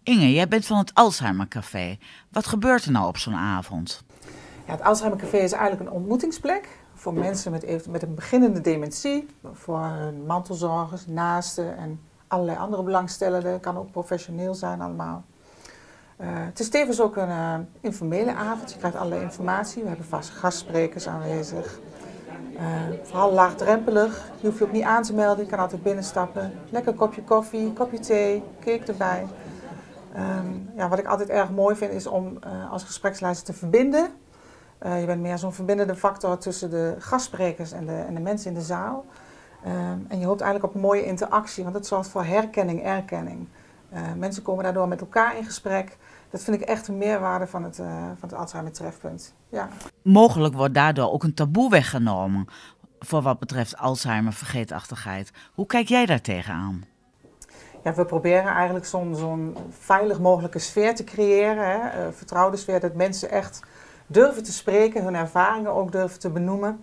Inge, jij bent van het Alzheimer Café. Wat gebeurt er nou op zo'n avond? Ja, het Alzheimer Café is eigenlijk een ontmoetingsplek voor mensen met een beginnende dementie, voor hun mantelzorgers, naasten en allerlei andere belangstellenden. Het kan ook professioneel zijn allemaal. Het is tevens ook een informele avond. Je krijgt allerlei informatie. We hebben vast gastsprekers aanwezig. Vooral laagdrempelig. Je hoeft je ook niet aan te melden. Je kan altijd binnenstappen. Lekker kopje koffie, kopje thee, cake erbij. Wat ik altijd erg mooi vind is om als gespreksleider te verbinden. Je bent meer zo'n verbindende factor tussen de gastsprekers en de mensen in de zaal. En je hoopt eigenlijk op een mooie interactie, want het zorgt voor herkenning, erkenning. Mensen komen daardoor met elkaar in gesprek. Dat vind ik echt een meerwaarde van het Alzheimer Trefpunt. Ja. Mogelijk wordt daardoor ook een taboe weggenomen voor wat betreft Alzheimer vergeetachtigheid. Hoe kijk jij daar tegenaan? Ja, we proberen eigenlijk zo'n veilig mogelijke sfeer te creëren. Hè? Vertrouwde sfeer, dat mensen echt durven te spreken, hun ervaringen ook durven te benoemen.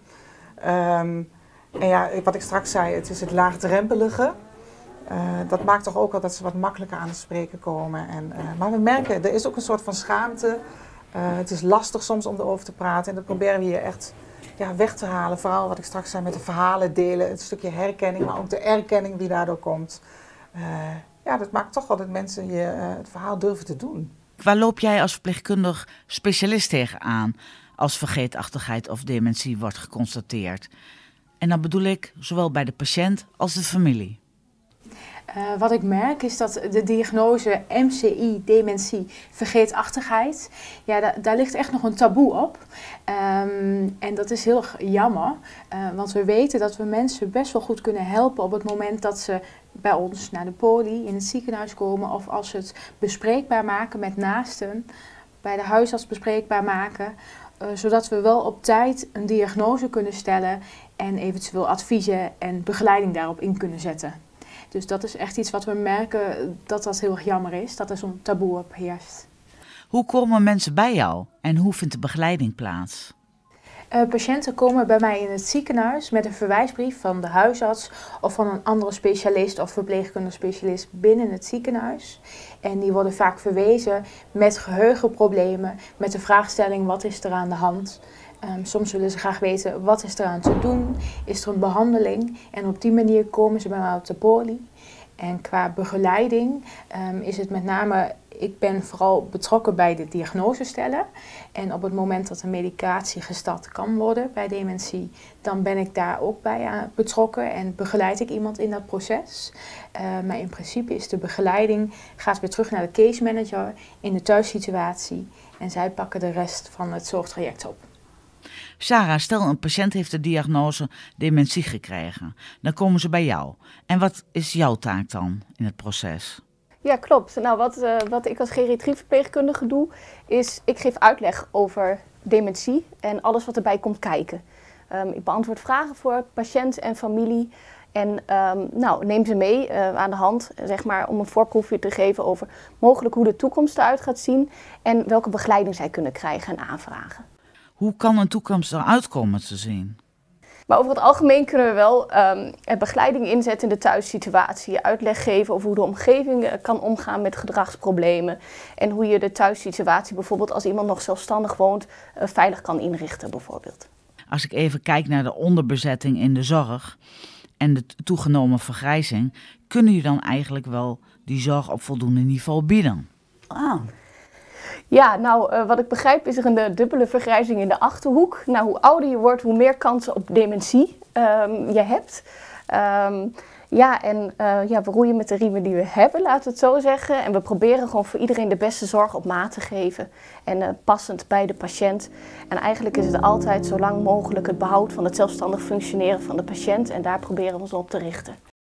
Wat ik straks zei, het is het laagdrempelige. Dat maakt toch ook al dat ze wat makkelijker aan het spreken komen. Maar we merken, er is ook een soort van schaamte. Het is lastig soms om erover te praten. En dat proberen we hier echt weg te halen. Vooral wat ik straks zei met de verhalen delen. Het stukje herkenning, maar ook de erkenning die daardoor komt. Dat maakt toch wel dat mensen het verhaal durven te doen. Waar loop jij als verpleegkundig specialist tegenaan als vergeetachtigheid of dementie wordt geconstateerd? En dan bedoel ik zowel bij de patiënt als de familie. Wat ik merk is dat de diagnose MCI, dementie, vergeetachtigheid, daar ligt echt nog een taboe op. En dat is heel jammer, want we weten dat we mensen best wel goed kunnen helpen op het moment dat ze bij ons naar de poli in het ziekenhuis komen of als ze het bespreekbaar maken met naasten, bij de huisarts bespreekbaar maken, zodat we wel op tijd een diagnose kunnen stellen en eventueel adviezen en begeleiding daarop in kunnen zetten. Dus dat is echt iets wat we merken dat heel erg jammer is, dat er zo'n taboe op heerst. Hoe komen mensen bij jou en hoe vindt de begeleiding plaats? Patiënten komen bij mij in het ziekenhuis met een verwijsbrief van de huisarts of van een andere specialist of verpleegkundige specialist binnen het ziekenhuis. En die worden vaak verwezen met geheugenproblemen, met de vraagstelling wat is er aan de hand. Soms willen ze graag weten wat is er aan te doen, is er een behandeling en op die manier komen ze bij mij op de poli. En qua begeleiding is het met name, ik ben vooral betrokken bij de diagnose stellen. En op het moment dat de medicatie gestart kan worden bij dementie, dan ben ik daar ook bij betrokken en begeleid ik iemand in dat proces. Maar in principe is de begeleiding, gaat weer terug naar de case manager in de thuissituatie. En zij pakken de rest van het zorgtraject op. Sarah, stel een patiënt heeft de diagnose dementie gekregen. Dan komen ze bij jou. En wat is jouw taak dan in het proces? Ja, klopt. Nou, wat ik als geriatrieverpleegkundige doe, is ik geef uitleg over dementie en alles wat erbij komt kijken. Ik beantwoord vragen voor patiënt en familie en neem ze mee aan de hand, zeg maar, om een voorproefje te geven over mogelijk hoe de toekomst eruit gaat zien en welke begeleiding zij kunnen krijgen en aanvragen. Hoe kan een toekomst eruit komen te zien? Maar over het algemeen kunnen we wel begeleiding inzetten in de thuissituatie. Uitleg geven over hoe de omgeving kan omgaan met gedragsproblemen. En hoe je de thuissituatie bijvoorbeeld als iemand nog zelfstandig woont veilig kan inrichten bijvoorbeeld. Als ik even kijk naar de onderbezetting in de zorg en de toegenomen vergrijzing, kunnen jullie dan eigenlijk wel die zorg op voldoende niveau bieden? Ja, wat ik begrijp is er een dubbele vergrijzing in de Achterhoek. Nou, hoe ouder je wordt, hoe meer kansen op dementie je hebt. We roeien met de riemen die we hebben, laten we het zo zeggen. En we proberen gewoon voor iedereen de beste zorg op maat te geven. En passend bij de patiënt. En eigenlijk is het altijd zo lang mogelijk het behoud van het zelfstandig functioneren van de patiënt. En daar proberen we ons op te richten.